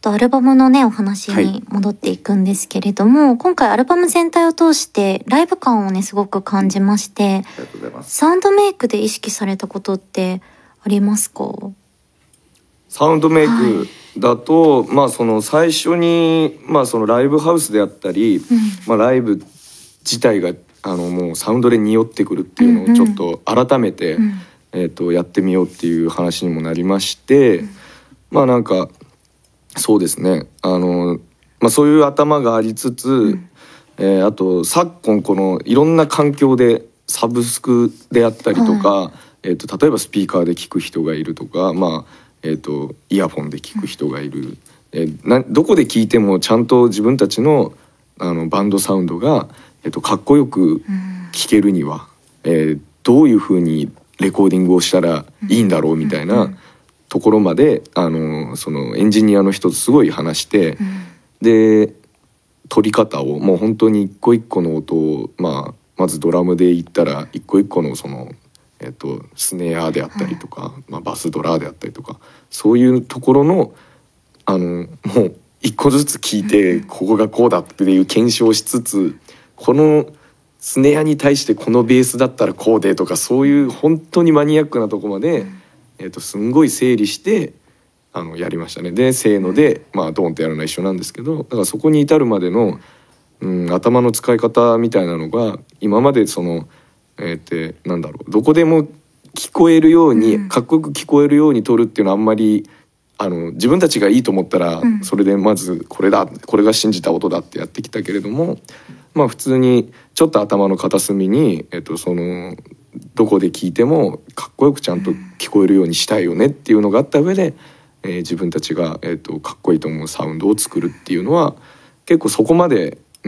とアルバムのねお話に戻っていくんですけれども、はい、今回アルバム全体を通してライブ感をねすごく感じまして、ありがとうございます。サウンドメイクで意識されたことってありますか？ サウンドメイクだと、はい、まあその最初にまあそのライブハウスであったり、うん、まあライブ自体があのもうサウンドで匂ってくるっていうのをちょっと改めて、うんうん、えーとやってみようっていう話にもなりまして、うん、まあなんかそうですね、あの、まあ、そういう頭がありつつ、うん、えー、あと昨今このいろんな環境でサブスクであったりとか、はい、えーと例えばスピーカーで聞く人がいるとか、まあえーとイヤホンで聞く人がいる、うん、えー、などこで聞いてもちゃんと自分たちの、あのバンドサウンドが、えーとかっこよく聴けるには、うん、えー、どういう風にレコーディングをしたらいいんだろうみたいな、うんうん、ところまであのそのエンジニアの人とすごい話して、うん、で取り方をもう本当に一個一個の音を、まあ、まずドラムで言ったら一個一個のその、えっと、スネアであったりとか、まあ、バスドラであったりとかそういうところのあのもう一個ずつ聞いて、うん、ここがこうだっていう検証しつつ、このスネアに対してこのベースだったらこうでとか、そういう本当にマニアックなとこまで、うん、えー、とすんごい整理してあのやりましたね。でせーので、まあ、ドーンってやるのは一緒なんですけど、だからそこに至るまでの、うん、頭の使い方みたいなのが今までその、えー、ってなんだろう、どこでも聞こえるように、うん、かっこよく聞こえるように撮るっていうのはあんまりあの自分たちがいいと思ったら、うん、それでまずこれだこれが信じた音だってやってきたけれども、まあ普通にちょっと頭の片隅に、えー、とそのどこで聞いてもかっこよくちゃんと聞こえるようにしたいよねっていうのがあった上で、えー、自分たちが、えー、とかっこいいと思うサウンドを作るっていうのは結構そこまで、うん、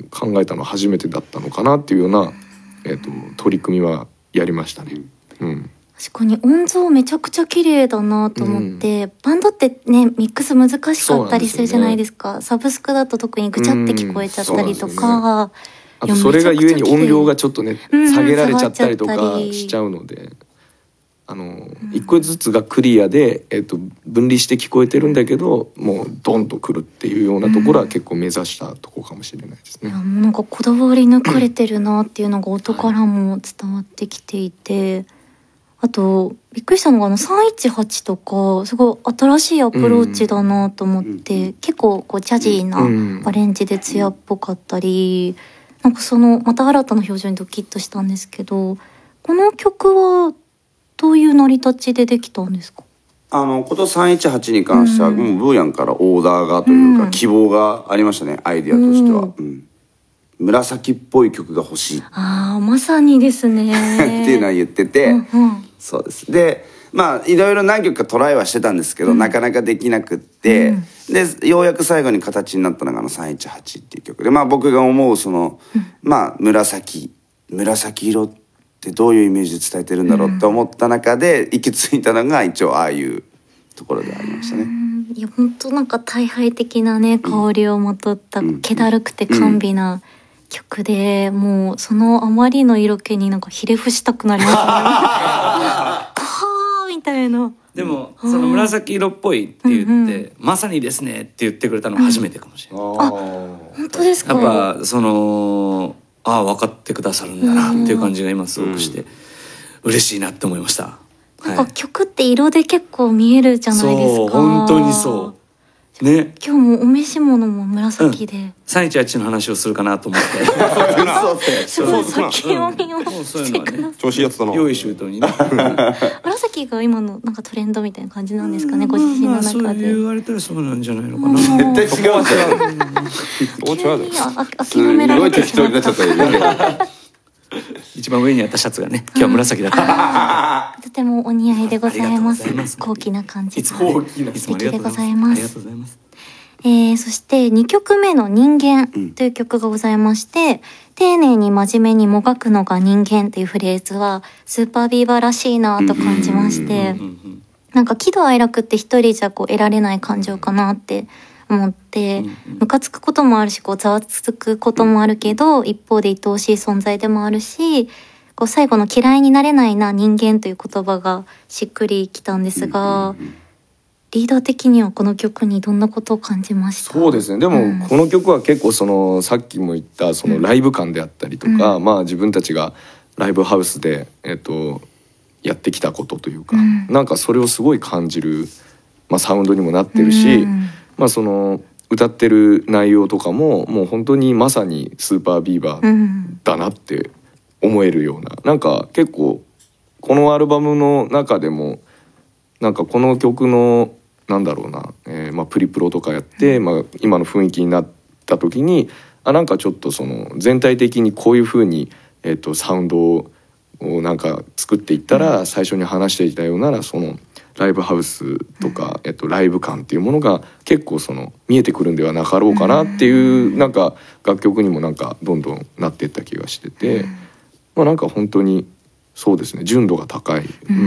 考えたのは初めてだったのかなっていうような、えー、と取り組みはやりましたね。うん、 確かに音像めちゃくちゃ綺麗だなと思って、うん、バンドってねミックス難しかったりするじゃないですか。サブスクだと特にぐちゃって聞こえちゃったりとか、 あとそれがゆえに音量がちょっとね下げられちゃったりとかしちゃうので、あの一個ずつがクリアで、えっと、分離して聞こえてるんだけどもうドンとくるっていうようなところは結構目指したとこかもしれないですね。 いやもうなんかこだわり抜かれてるなっていうのが音からも伝わってきていて、あとびっくりしたのがあのさんいちはちとかすごい新しいアプローチだなと思って、うん、結構こうジャジーなアレンジで艶っぽかったり、なんかそのまた新たな表情にドキッとしたんですけど、この曲はどういう成り立ちでできたんですか？ あのことさんいちはちに関しては、うん、もうブーヤンからオーダーがというか、うん、希望がありましたね、アイデアとしては。うんうん、紫っぽい曲が欲しい。 ああまさにですねっていうのは言ってて、うんうん、そうです。でまあいろいろ何曲かトライはしてたんですけど、うん、なかなかできなくって、うん、でようやく最後に形になったのがあのさんいちはちっていう曲で、まあ僕が思うその、うん、まあ紫紫色ってどういうイメージで伝えてるんだろうって思った中で行き着いたのが一応ああいうところでありましたね。うん、 いや本当なんか大敗的なね香りをまとった気だるくて甘美な曲で、もうそのあまりの色気になんかひれ伏したくなりましたね。はーみたいな。 でもその紫色っぽいって言って、うんうん、まさにですねって言ってくれたのは初めてかもしれない。うん、あ本当ですか。 やっぱそのああ分かってくださるんだなっていう感じが今すごくして、うん、嬉しいなって思いました。 なんか曲って色で結構見えるじゃないですか。 そう本当にそうね。 今日もお召し物も紫で、うん、 さんいちはちの話をするかなと思ってそう先読みをしてください。 調子やってたの用意周到にね紫が今のなんかトレンドみたいな感じなんですかね、ご自身の中で。まあそう言われたらそうなんじゃないのかな。 絶対違う急に諦められてしまった。 一番上にあったシャツがね今日は紫だった。 とてもお似合いでございます。高貴な感じが素敵でございます。ありがとうございます。えー、そしてにきょくめの人間という曲がございまして、うん、丁寧に真面目にもがくのが人間というフレーズはスーパービーバーらしいなと感じまして、なんか喜怒哀楽って一人じゃこう得られない感情かなって思って、ムカつくこともあるしこうざわつくこともあるけど、一方で愛おしい存在でもあるし、こう最後の嫌いになれないな人間という言葉がしっくりきたんですが、 リーダー的にはこの曲にどんなことを感じました？ そうですね。でもこの曲は結構そのさっきも言ったそのライブ感であったりとか、うん、まあ自分たちがライブハウスでえっとやってきたことというか、うん、なんかそれをすごい感じる、まあ、サウンドにもなってるし、うん、まあその歌ってる内容とかももう本当にまさにスーパービーバーだなって思えるような、なんか結構このアルバムの中でもなんかこの曲のなんだろうな、えーまあ、プリプロとかやって、まあ、今の雰囲気になった時にあなんかちょっとその全体的にこういう風に、えー、とサウンドをなんか作っていったら、最初に話していたようなそのライブハウスとか、えー、とライブ感っていうものが結構その見えてくるんではなかろうかなっていうなんか楽曲にもなんかどんどんなっていった気がしてて、まあ、なんか本当にそうですね、純度が高い、うん、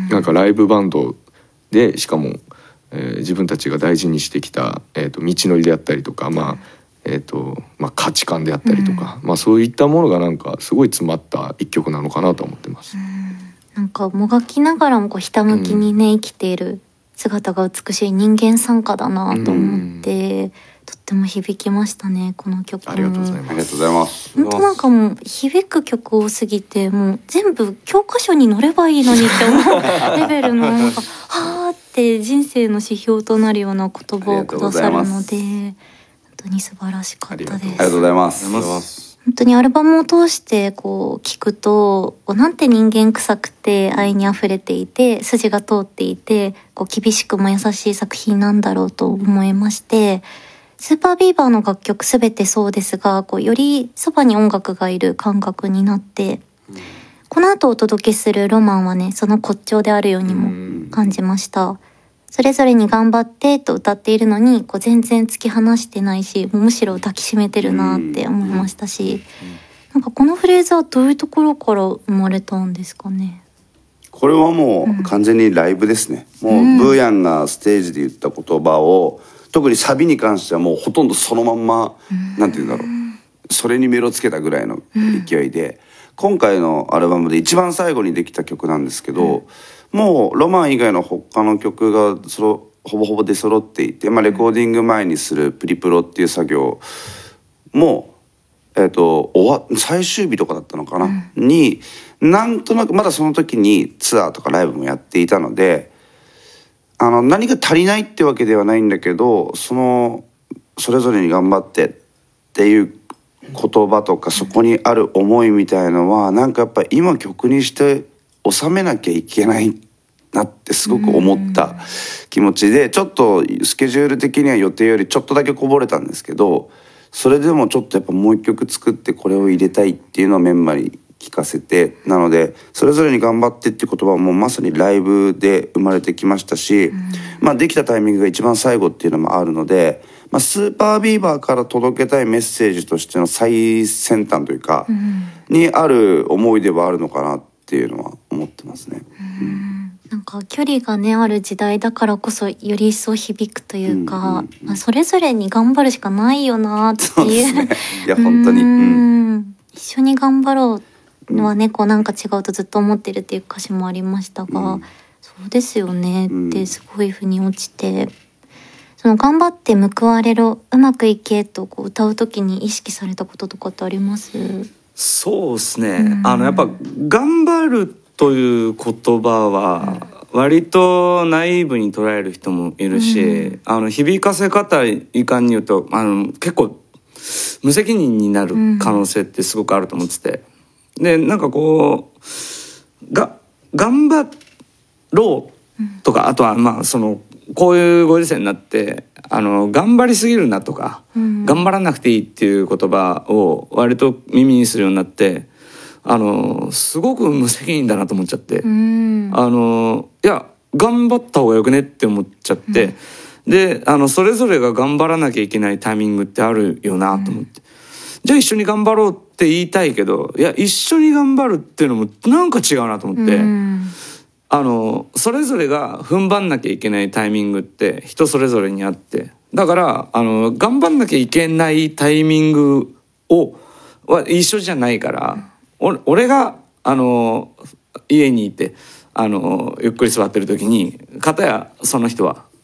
なんかライブバンドでしかもえー、自分たちが大事にしてきた、えー、と道のりであったりとか、まあえーとまあ、価値観であったりとか、うん、まあ、そういったものがなんかすごい詰まった一曲なのかなと思ってます。うん、 なんかもがきながらもこうひたむきにね、うん、生きている姿が美しい人間参加だなと思って、うん、とっても響きましたねこの曲も。 ありがとうございます。ありがとうございます。 本当なんかもう響く曲多すぎてもう全部教科書に載ればいいのにって思うレベルのなんかはーって人生の指標となるような言葉をくださるので本当に素晴らしかったです。 ありがとうございます。 本当にアルバムを通してこう聞くとなんて人間臭くて愛にあふれていて筋が通っていてこう厳しくも優しい作品なんだろうと思いまして、スーパービーバーの楽曲すべてそうですがこうよりそばに音楽がいる感覚になって、うん、この後お届けするロマンはねその骨頂であるようにも感じました。それぞれに頑張ってと歌っているのにこう全然突き放してないしむしろ抱きしめてるなって思いましたし、なんかこのフレーズはどういうところから生まれたんですかね？ これはもう完全にライブですね、うん、もうブーヤンがステージで言った言葉を特にサビに関してはもうほとんどそのまんま、うん、なんて言うんだろう、それにメロつけたぐらいの勢いで、うん、今回のアルバムで一番最後にできた曲なんですけど、うん、もうロマン以外の他の曲がそのほぼほぼ出揃っていて、まあ、レコーディング前にするプリプロっていう作業も、えー、と終わ最終日とかだったのかな、うん、になんとなくまだその時にツアーとかライブもやっていたので、あの何か足りないってわけではないんだけど、そのそれぞれに頑張ってっていう言葉とかそこにある思いみたいのはなんかやっぱり今曲にして収めなきゃいけないなってすごく思った気持ちで、ちょっとスケジュール的には予定よりちょっとだけこぼれたんですけど、それでもちょっとやっぱもう一曲作ってこれを入れたいっていうのをメンバーに聞かせて、なのでそれぞれに頑張ってっていう言葉はもうまさにライブで生まれてきましたし、うん、まあできたタイミングが一番最後っていうのもあるので、まあ、スーパービーバーから届けたいメッセージとしての最先端というか、うん、にある思いではあるのかなっていうのは思ってますね。うん、 なんか距離がねある時代だからこそより一層響くというか、うんうんうん、まあ、それぞれに頑張るしかないよなっていう。そうですね、 いや本当に、うん、 一緒に頑張ろうのはねこうなんか違うとずっと思ってるっていう歌詞もありましたが、うん、そうですよねってすごい腑に落ちて、その頑張って報われろうまくいけとこう歌う時に意識されたこととかってあります？ そうですね、うん、あのやっぱ頑張るという言葉は割とナイーブに捉える人もいるし、うん、あの響かせ方いかんに言うとあの結構無責任になる可能性ってすごくあると思ってて、でなんかこうが頑張ろうとか、あとはまあそのこういうご時世になってあの頑張りすぎるなとか、うん、頑張らなくていいっていう言葉を割と耳にするようになって、あのすごく無責任だなと思っちゃって、うん、あのいや頑張った方がよくねって思っちゃって、うん、であのそれぞれが頑張らなきゃいけないタイミングってあるよなと思って、うん、じゃあ一緒に頑張ろうって言いたいけど、いや一緒に頑張るっていうのもなんか違うなと思って、うん、あのそれぞれが踏ん張んなきゃいけないタイミングって人それぞれにあって、だからあの頑張んなきゃいけないタイミングをは一緒じゃないから、お俺があの家にいてあのゆっくり座ってる時に片やその人は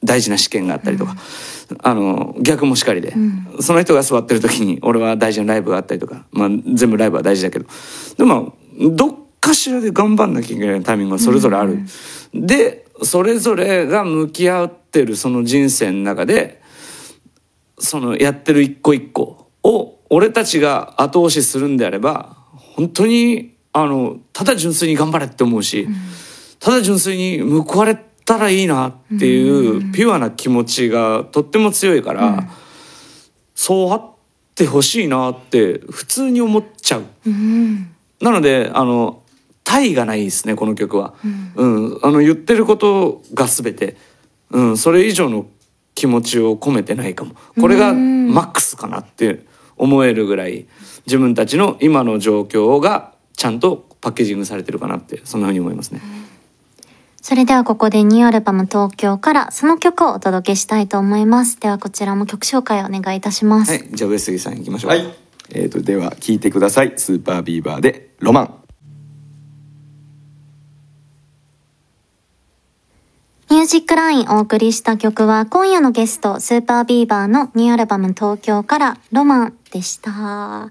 大事な試験があったりとか、うん、あの逆もしかりで、うん、その人が座ってる時に俺は大事なライブがあったりとか、まあ、全部ライブは大事だけど、でもどっかしらで頑張んなきゃいけないタイミングがそれぞれある、うん、でそれぞれが向き合ってるその人生の中でそのやってる一個一個を俺たちが後押しするんであれば本当にあのただ純粋に頑張れって思うし、うん、ただ純粋に報われたらいいなっていうピュアな気持ちがとっても強いから、うん、そうあってほしいなって普通に思っちゃう、うん、なのであの対がないですねこの曲は、うんうん、あの言ってることが全て、うん、それ以上の気持ちを込めてないかも。これがマックスかなって思えるぐらい自分たちの今の状況がちゃんとパッケージングされてるかなってそんなふうに思いますね。 それではここでニューアルバム東京からその曲をお届けしたいと思います。ではこちらも曲紹介をお願いいたします。 はい、じゃあ上杉さん行きましょう。 はい、えーとでは聴いてください。スーパービーバーでロマン。 ミュージックラインお送りした曲は今夜のゲストスーパービーバーのニューアルバム東京からロマンでした。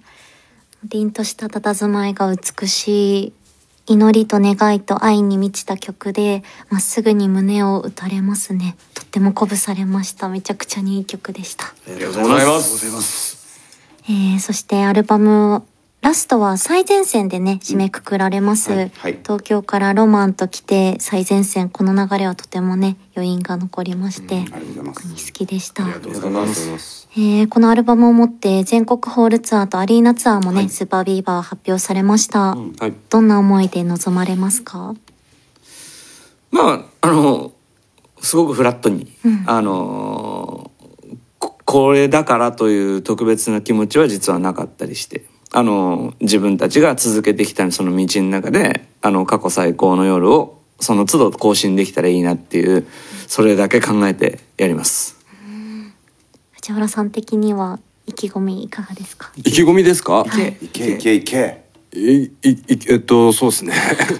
凛とした佇まいが美しい祈りと願いと愛に満ちた曲でまっすぐに胸を打たれますね。とっても鼓舞されました。めちゃくちゃにいい曲でした。ありがとうございます。 えー、そしてアルバムラストは最前線でね締めくくられます、うんはいはい、東京からロマンと来て最前線、この流れはとてもね余韻が残りまして、うん、特に好きでした。 ありがとうございます。 えー、このアルバムをもって全国ホールツアーとアリーナツアーもね、はい、スーパービーバー発表されました、うんはい、どんな思いで臨まれますか？ まああのすごくフラットに、うん、あのここれだからという特別な気持ちは実はなかったりして、あの自分たちが続けてきたその道の中であの過去最高の夜をその都度更新できたらいいなっていうそれだけ考えてやります。 藤原さん的には意気込みいかがですか？ 意気込みですか？ いけいけいけいけいいえっとそうですね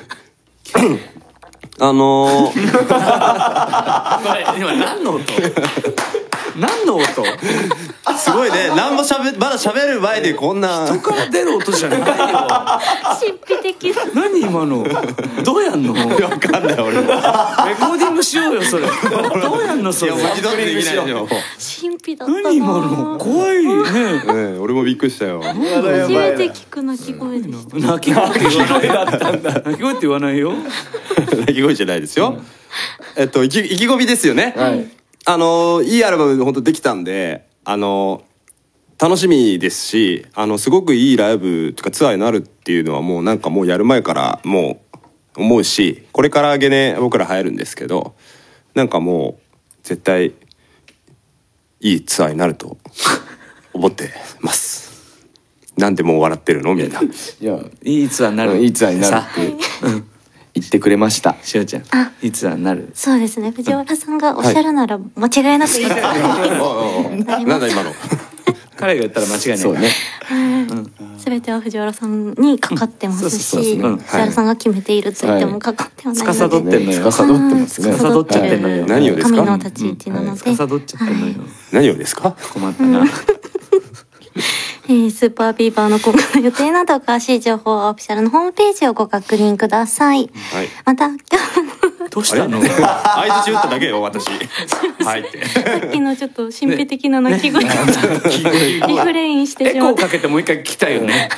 あのー、 これ今何の音何の音すごいね。何もしゃべまだ喋る前でこんな人から出る音じゃないよ神秘的何今のどうやんの？ わかんない俺もレコーディングしようよそれどうやんのそれ。 いや文字通りできないよ。 神秘だったな。 何今の怖いね。 ね俺もびっくりしたよ。 初めて聞く鳴き声でした。 鳴き声って言わないだったんだ。鳴き声って言わないよ。 鳴き声じゃないですよ。えっと意気意気込みですよね。はい。あのいいアルバム本当できたんで、あの楽しみですし、あのすごくいいライブとかツアーになるっていうのはもうなんかもうやる前からもう思うし、これからゲネ僕ら入るんですけど、なんかもう絶対いいツアーになると思ってます。なんでもう笑ってるのみんな。いやいいツアーになる、 いいツアーになるって言ってくれました。 しおちゃん、いいツアーになる。 そうですね。藤原さんがおっしゃるなら間違いなくいいツアーになります。 なんだ今の。 彼が言ったら間違いない。そうね。 すべては藤原さんにかかってますし、藤原さんが決めていると言ってもかかってはないので。 司ってんのよ。司ってますね。司っちゃってんのよ。 何をですか？ 神の立ち位置なので。 司っちゃってんのよ。 何をですか？ 困ったな。 えー、スーパービーバーの今後の予定など詳しい情報はオフィシャルのホームページをご確認ください。はい、また今日どうしたの？ 相づち打っただけよ私。はいって。 さっきのちょっと神秘的な鳴き声、ねね、リフレインしてしまった。 エコーかけてもう一回聞きたいよね。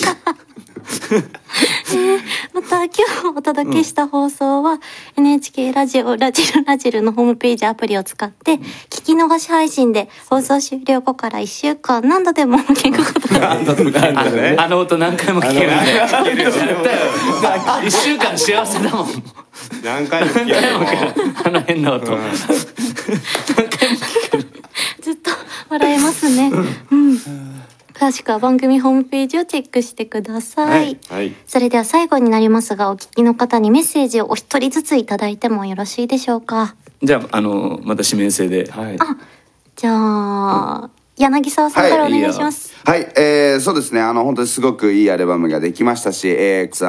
えー、また今日お届けした放送は、うん、エヌエイチケー ラジオラジルラジルのホームページアプリを使って聞き逃し配信で放送終了後からいっしゅうかん何度でも聞くことができます。 ね、あの音何回も聞けるんでいっしゅうかん幸せだもん。 何回も聞けるのあの変な音、うん、何回も聞ける。 ずっと笑えますね。うん詳しくは番組ホームページをチェックしてください、はいはい、それでは最後になりますがお聞きの方にメッセージをお一人ずついただいてもよろしいでしょうか。 じゃあ、あのまた指名制で、はい、 あじゃあ、うん、柳沢さんからお願いします。 はい、はい、えー、そうですね、あの本当にすごくいいアルバムができましたし、えー、ツアーも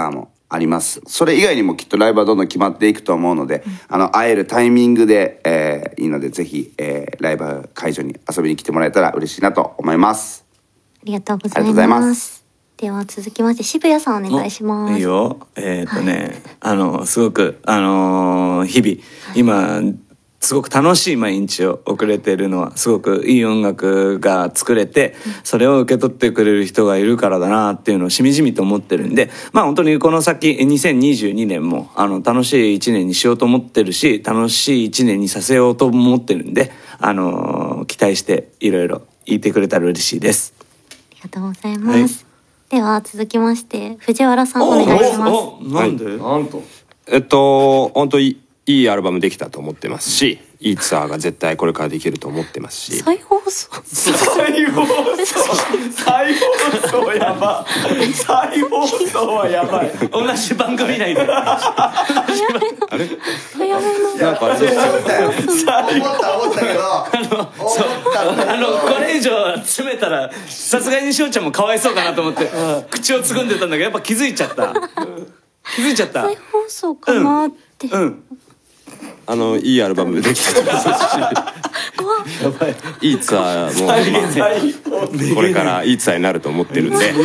あります。それ以外にもきっとライブはどんどん決まっていくと思うので、うん、あの会えるタイミングで、えー、いいのでぜひ、えー、ライブ会場に遊びに来てもらえたら嬉しいなと思います。 ありがとうございます。では続きまして渋谷さんお願いします。 いいよ。えー、っとね、はい、あのすごくあのー、日々、はい、今すごく楽しい毎日を送れてるのはすごくいい音楽が作れて、それを受け取ってくれる人がいるからだなっていうのをしみじみと思ってるんで、まあ本当にこの先にせんにじゅうにねんもあの楽しいいちねんにしようと思ってるし、楽しいいちねんにさせようと思ってるんで、あのー、期待していろいろ言ってくれたら嬉しいです。 ありがとうございます。はい、では続きまして藤原さんお願いします。 なんで？ はい、なんとえっと本当にいいアルバムできたと思ってますし、いいツアーが絶対これからできると思ってますし。 再放送再放送再放送やば再放送はやばい。 同じ番組内であれ早めのなんかあれですよ。 思った思ったけどあのあのこれ以上詰めたらさすがにしおちゃんもかわいそうかなと思って口をつぐんでたんだけど、やっぱ気づいちゃった気づいちゃった。 再放送かなって、 うん、うんあのいいアルバムできたと思いますし、いいツアーも、まあ、これからいいツアーになると思ってるんで、はい、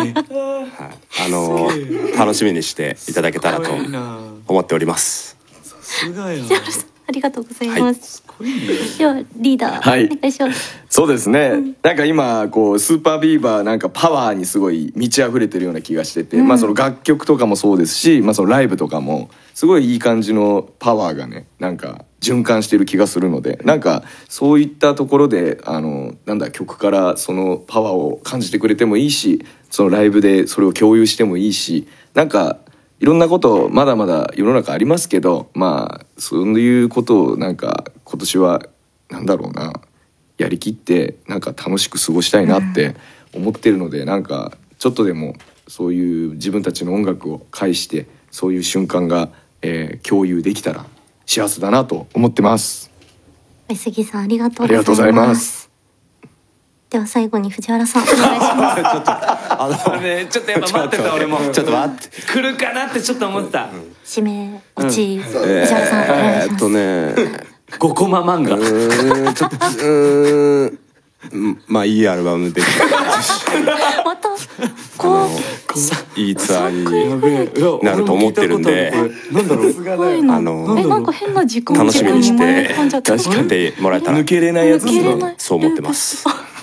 あの楽しみにしていただけたらと思っております。 さすがや。 ありがとうございます。はい、ではリーダー、 はい、 お願いします。 そうですね、うん、なんか今こうスーパービーバーなんかパワーにすごい満ち溢れてるような気がしてて、うん、まあその楽曲とかもそうですし、まあそのライブとかもすごいいい感じのパワーがねなんか循環してる気がするので、なんかそういったところであのなんだ曲からそのパワーを感じてくれてもいいし、そのライブでそれを共有してもいいし、なんかいろんなことまだまだ世の中ありますけど、まあそういうことをなんか今年はなんだろうなやりきってなんか楽しく過ごしたいなって思ってるので、なんかちょっとでもそういう自分たちの音楽を介してそういう瞬間が、えー、共有できたら幸せだなと思ってます。 上杉さんありがとうございます。では最後に藤原さんお願いします。ちょっとあのねちょっとやっぱ待ってた俺もちょっと待って来るかなってちょっと思った。 締め落ち、藤原さんお願いします。 えっとねごコマ漫画。 うーんちょっとうーんまあいいアルバムでまたこういいツアーになると思ってるんで、 なんだろうあのえなんか変な時間楽しみにして確やってもらえたら抜けれないやつそう思ってます。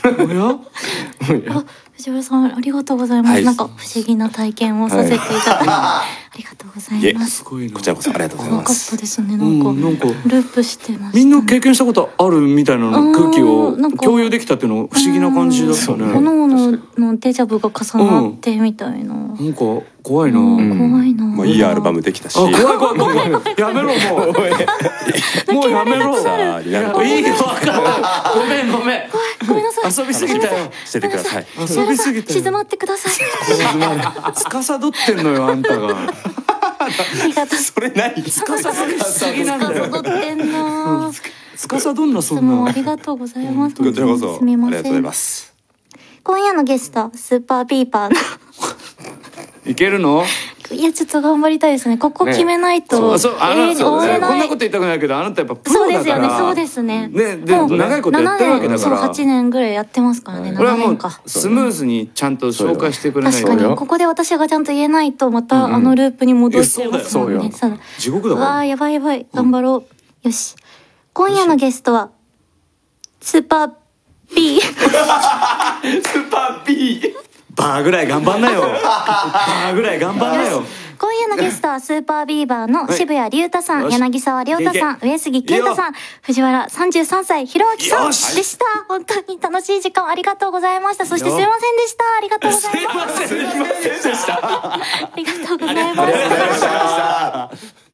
藤原さんありがとうございます、はい、なんか不思議な体験をさせていただき、はい、ありがとうございます。 こちらこそありがとうございます。 怖かったですね。なんか、うん、なんかループしてました、ね、 みんな経験したことあるみたいな空気を共有できたっていうの不思議な感じだったね。 各々のデジャブが重なってみたいな、うん、 なんか怖いな、 うん、怖いな。 まあいいアルバムできたし、 怖い怖い怖い怖いやめろもうもうやめろさあになるといいよ分かるごめんごめんごめんなさい遊びすぎたよしててください。 遊びすぎたよ静まってください。 司ってんのよあんたが。 ありがとう。 それ何司りすぎなんだよ。 司ってんな。 司どんなそんな。 ありがとうございます。 こちらこそすみません。 ありがとうございます。 今夜のゲストスーパービーバーのいけるの？ いやちょっと頑張りたいですね。ここ決めないと、 ね、そうあなたこんなこと言いたくないけどあなたやっぱプロだから。 そうですよね。そうですね。 ねで長いことやってるわけだから。 はちねんぐらいやってますからね。 これはもうスムーズにちゃんと紹介してくれないと。 確かにここで私がちゃんと言えないとまたあのループに戻っちゃいますもんね。 地獄だから。 わあやばいやばい頑張ろう。よし。今夜のゲストはスーパー B。 スーパー B。バーぐらい頑張んなよ。バーぐらい頑張んなよ。 今夜のゲストはスーパービーバーの渋谷龍太さん、柳沢亮太さん、上杉健太さん、藤原さんじゅうさんさいひろあきさんでした。本当に楽しい時間ありがとうございました。そしてすいませんでした。ありがとうございます。 すいませんでした。 ありがとうございました。